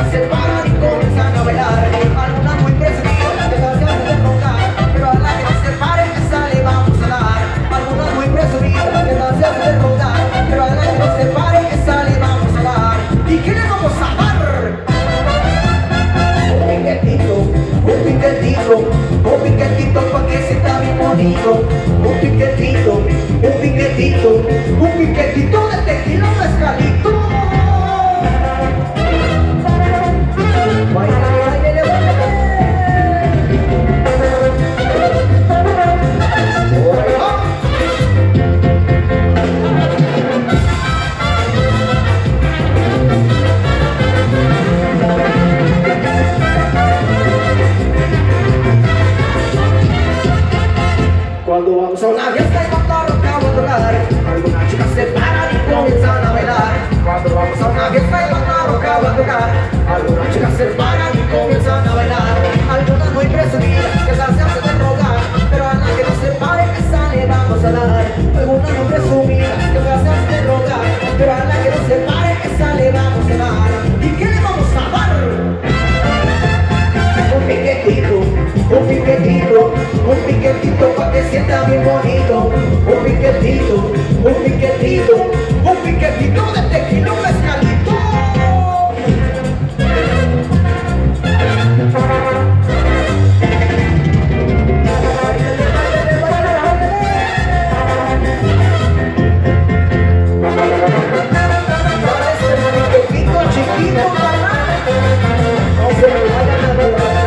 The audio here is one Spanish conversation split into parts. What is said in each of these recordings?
chicas se paran y comienzan a bailar. Algunas muy presumidas que las ganas de roncar, pero a la que no se pare esa le vamos a dar. Algunas muy presumidas que las ganas de roncar, pero a la que no se pare esa le vamos a dar. ¿Y qué le vamos a dar? Un piquetito pa' que sienta bien bonito. Un piquetito de tequila mezcalito. Báilale, báilale, báilale. Cuando vamos a una fiesta y cuando arrancamos a tocar, algunas chicas se paran y comienzan a bailar. Cuando vamos a una fiesta y cuando arrancamos a tocar, algunas chicas se paran y comienzan a bailar. Algunas muy presumidas que se hacen de rogar, pero a la que no se pare esa le vamos a dar. Algunas muy presumidas que se hacen de rogar, pero a la que no se pare esa le vamos a dar. ¿Y qué le vamos a dar? Un piquetito pa' que sienta bien bonito. Un piquetito de tequila mezcalito. Chiquito, no se me vayan a ver.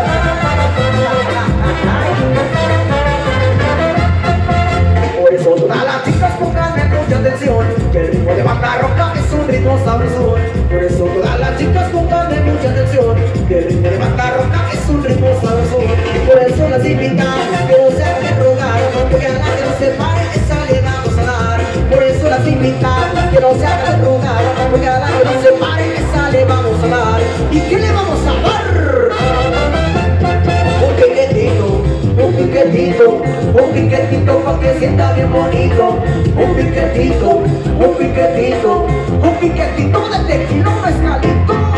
Por eso todas las chicas pónganme mucha atención, que el ritmo de banda roca es un ritmo sabrosón. Por eso todas las chicas pónganme mucha atención, que el ritmo de banda roca es un ritmo sabrosón. Por eso las invitamos que no se hagan de rogar, porque a la que no se pare esa le vamos a dar. Por eso las invitamos que no se hagan de rogar, porque a la que no se pare esa le vamos a dar. ¿Y qué le vamos a dar? Un piquetito pa' que sienta bien bonito. Un piquetito de tequila mezcalito.